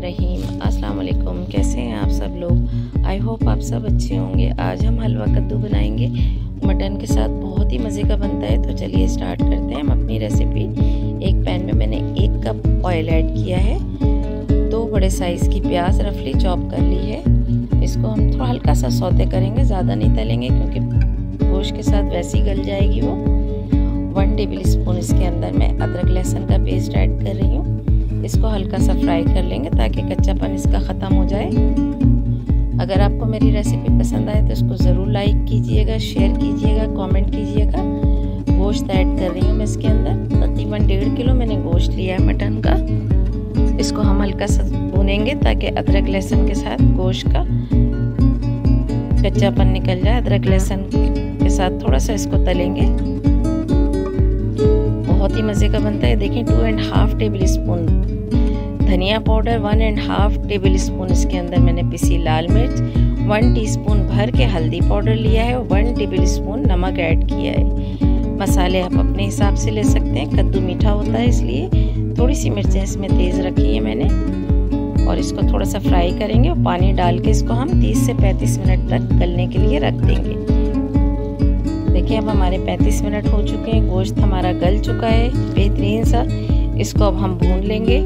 बिस्मिल्लाहिर्रहमानिर्रहीम। अस्सलाम वालेकुम। कैसे हैं आप सब लोग? आई होप आप सब अच्छे होंगे। आज हम हलवा कद्दू बनाएंगे मटन के साथ, बहुत ही मज़े का बनता है। तो चलिए स्टार्ट करते हैं हम अपनी रेसिपी। एक पैन में मैंने 1 कप ऑयल ऐड किया है। 2 बड़े साइज़ की प्याज रफली चॉप कर ली है। इसको हम थोड़ा हल्का सा सौते करेंगे, ज़्यादा नहीं तलेंगे क्योंकि गोश्त के साथ वैसे ही गल जाएगी वो। 1 टेबल स्पून इसके अंदर मैं अदरक लहसुन का पेस्ट ऐड कर रही हूँ। इसको हल्का सा फ्राई कर लेंगे ताकि कच्चापन इसका ख़त्म हो जाए। अगर आपको मेरी रेसिपी पसंद आए तो इसको ज़रूर लाइक कीजिएगा, शेयर कीजिएगा, कमेंट कीजिएगा। गोश्त ऐड कर रही हूँ मैं इसके अंदर। तकरीबन 1.5 किलो मैंने गोश्त लिया है मटन का। इसको हम हल्का सा भूनेंगे ताकि अदरक लहसुन के साथ गोश्त का कच्चापन निकल जाए। अदरक लहसुन के साथ थोड़ा सा इसको तलेंगे, बहुत ही मज़े का बनता है। देखिए 2.5 टेबल स्पून धनिया पाउडर, 1.5 टेबल स्पून इसके अंदर मैंने पिसी लाल मिर्च, 1 टीस्पून भर के हल्दी पाउडर लिया है और 1 टेबल स्पून नमक ऐड किया है। मसाले आप अपने हिसाब से ले सकते हैं। कद्दू मीठा होता है इसलिए थोड़ी सी मिर्चें इसमें तेज़ रखी है मैंने। और इसको थोड़ा सा फ्राई करेंगे और पानी डाल के इसको हम 30 से 35 मिनट तक गलने के लिए रख देंगे। देखिए अब हमारे 35 मिनट हो चुके हैं, गोश्त हमारा गल चुका है बेहतरीन सा। इसको अब हम भून लेंगे।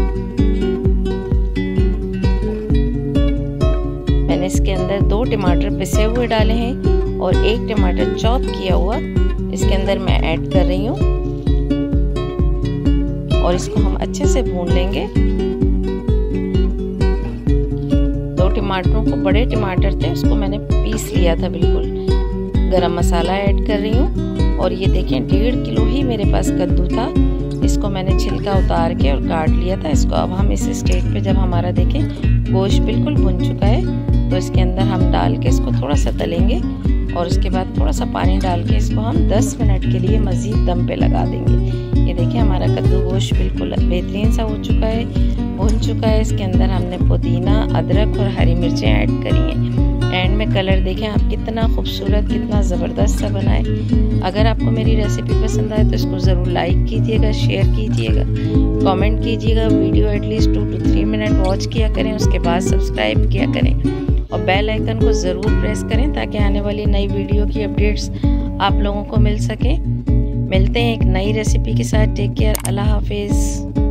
मैंने इसके अंदर 2 टमाटर पिसे हुए डाले हैं और 1 टमाटर चॉप किया हुआ इसके अंदर मैं ऐड कर रही हूँ और इसको हम अच्छे से भून लेंगे। 2 टमाटरों को, बड़े टमाटर थे उसको मैंने पीस लिया था बिल्कुल। गरम मसाला ऐड कर रही हूँ और ये देखें 1.5 किलो ही मेरे पास कद्दू था। इसको मैंने छिलका उतार के और काट लिया था। इसको अब हम इस स्टेज पे जब हमारा देखें गोश्त बिल्कुल भुन चुका है तो इसके अंदर हम डाल के इसको थोड़ा सा तलेंगे और उसके बाद थोड़ा सा पानी डाल के इसको हम 10 मिनट के लिए मज़ीद दम पे लगा देंगे। ये देखिए हमारा कद्दू गोश्त बिल्कुल बेहतरीन सा हो चुका है, भुन चुका है। इसके अंदर हमने पुदीना, अदरक और हरी मिर्चें ऐड करी हैं। एंड में कलर देखें आप कितना खूबसूरत, कितना ज़बरदस्त सा बना है। अगर आपको मेरी रेसिपी पसंद आए तो इसको ज़रूर लाइक कीजिएगा, शेयर कीजिएगा, कमेंट कीजिएगा। Video at least 2 to 3 minute watch किया करें, उसके बाद सब्सक्राइब किया करें और बेल आइकन को ज़रूर प्रेस करें ताकि आने वाली नई वीडियो की अपडेट्स आप लोगों को मिल सकें। मिलते हैं एक नई रेसिपी के साथ। टेक केयर, अल्लाह हाफिज़।